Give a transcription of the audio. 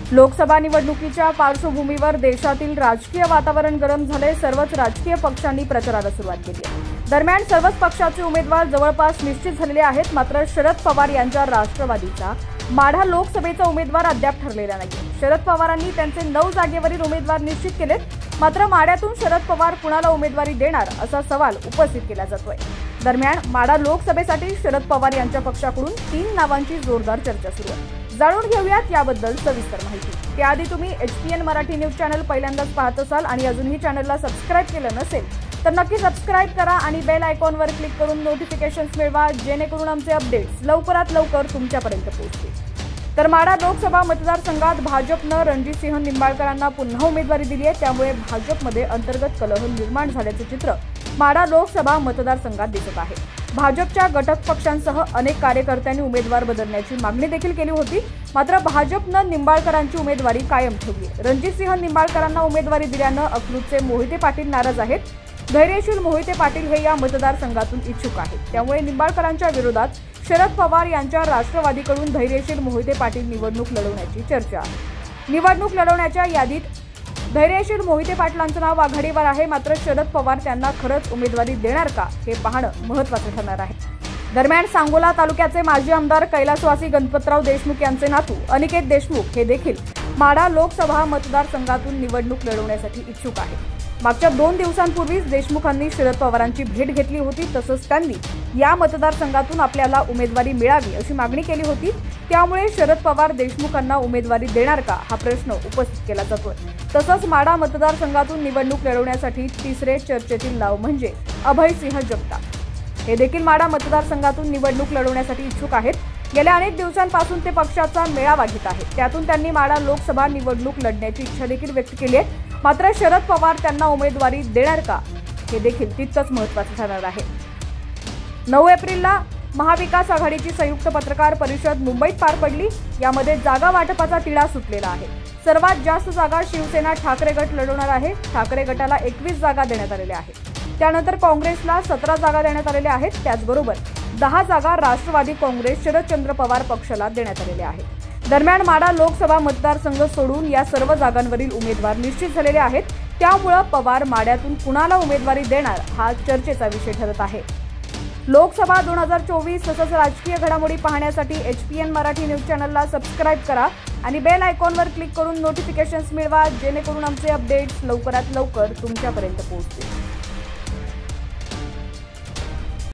लोकसभा निवडणुकीच्या पार्श्वभूमीवर देशातील राजकीय वातावरण गरम झाले। सर्वच राजकीय पक्षांनी प्रचाराला सुरुवात केली आहे। दरम्यान सर्वच पक्षाचे उमेदवार जवळपास निश्चित झालेले आहेत। मात्र शरद पवार यांच्या राष्ट्रवादीचा माढा लोकसभेचा उमेदवार अद्याप ठरलेला नाही। शरद पवारांनी त्यांचे 9 जागेवरील उमेदवार निश्चित केलेत। मात्र माढ्यातून शरद पवार कुणाला उमेदवारी देणार असा सवाल उपस्थित केला जातोय। दरम्यान माढा लोकसभेसाठी शरद पवार यांच्या पक्षाकडून 3 नावांची जोरदार चर्चा सुरू आहे। जाणून घेऊयात याबद्दल सविस्तर माहिती। त्याआधी तुम्ही HPN मराठी न्यूज चॅनल पहिल्यांदाच पाहत असाल आणि अजूनही चॅनलला सबस्क्राइब केलं नसेल तर नक्की सबस्क्राइब करा आणि बेल आयकॉनवर क्लिक करून नोटिफिकेशन्स मिळवा, जेणेकरून आमचे अपडेट्स लवकरात लवकर तुमच्यापर्यंत पोहोचतील। तर माढा लोकसभा मतदारसंघात भाजपनं रणजितसिंह निंबाळकरांना पुन्हा उमेदवारी दिली आहे। त्यामुळे भाजपमध्ये अंतर्गत कलह निर्माण झाल्याचे चित्र माढा लोकसभा मतदारसंघात दिसत आहे। भाजपच्या घटक पक्षांसह अनेक कार्यकर्त्यांनी उमेदवार बदलण्याची मागणी देखील केली होती। मात्र भाजपनं निंबाळकरांची उमेदवारी कायम ठेवली आहे। रणजितसिंह निंबाळकरांना उमेदवारी दिल्यानं अकलूजचे मोहिते पाटील नाराज आहेत। धैर्यशील मोहिते पाटील हे या मतदारसंघातून इच्छुक आहेत। त्यामुळे निंबाळकरांच्या विरोधात शरद पवार यांच्या राष्ट्रवादीकडून धैर्यशील मोहिते पाटील निवडणूक लढवण्याची चर्चा आहे। निवडणूक लढवण्याच्या यादीत धैर्यशील मोहिते पाटलांचं नाव आघाडीवर आहे। मात्र शरद पवार त्यांना खरंच उमेदवारी देणार का हे पाहणं महत्त्वाचं ठरणार आहे। दरम्यान सांगोला तालुक्याचे माजी आमदार कैलासवासी गणपतराव देशमुख यांचे नातू अनिकेत देशमुख हे देखील माढा लोकसभा मतदारसंघातून निवडणूक लढवण्यासाठी इच्छुक आहेत। मागच्या 2 दिवसांपूर्वीच देशमुखांनी शरद पवारांची भेट घेतली होती। तसंच त्यांनी या मतदारसंघातून आपल्याला उमेदवारी मिळावी अशी मागणी केली होती। त्यामुळे शरद पवार देशमुखांना उमेदवारी देणार का हा प्रश्न उपस्थित केला जातोय। तसंच माढा मतदारसंघातून निवडणूक लढवण्यासाठी तिसरे चर्चेतील नाव म्हणजे अभयसिंह जगताप हे देखील माढा मतदारसंघातून निवडणूक लढवण्यासाठी इच्छुक आहेत। गेल्या अनेक दिवसांपासून ते पक्षाचा मेळावा घेत आहेत। त्यातून त्यांनी माढा लोकसभा निवडणूक लढण्याची इच्छा देखील व्यक्त केली आहे। मात्र शरद पवार त्यांना उमेदवारी देणार का हे देखील तितकंच महत्त्वाचं ठरणार आहे। 9 एप्रिलला महाविकास आघाडीची संयुक्त पत्रकार परिषद मुंबईत पार पडली। यामध्ये जागा वाटपाचा तिढा सुटलेला आहे। सर्वात जास्त जागा शिवसेना ठाकरे गट लढवणार आहे। ठाकरे गटाला 21 जागा देण्यात आलेल्या आहेत। त्यानंतर काँग्रेसला 17 जागा देण्यात आलेल्या आहेत। त्याचबरोबर 10 जागा राष्ट्रवादी काँग्रेस शरदचंद्र पवार पक्षाला देण्यात आलेल्या आहेत। दरम्यान माढा लोकसभा मतदारसंघ सोडून या सर्व जागांवरील उमेदवार निश्चित झालेले आहेत। त्यामुळे पवार माढ्यातून कुणाला उमेदवारी देणार हा चर्चेचा विषय ठरत आहे। लोकसभा 2024 तसंच राजकीय घडामोडी पाहण्यासाठी HPN मराठी न्यूज चॅनलला सबस्क्राइब करा आणि बेल आयकॉनवर क्लिक करून नोटिफिकेशन्स मिळवा, जेणेकरून आमचे अपडेट्स लवकरात लवकर तुमच्यापर्यंत पोहोचतील।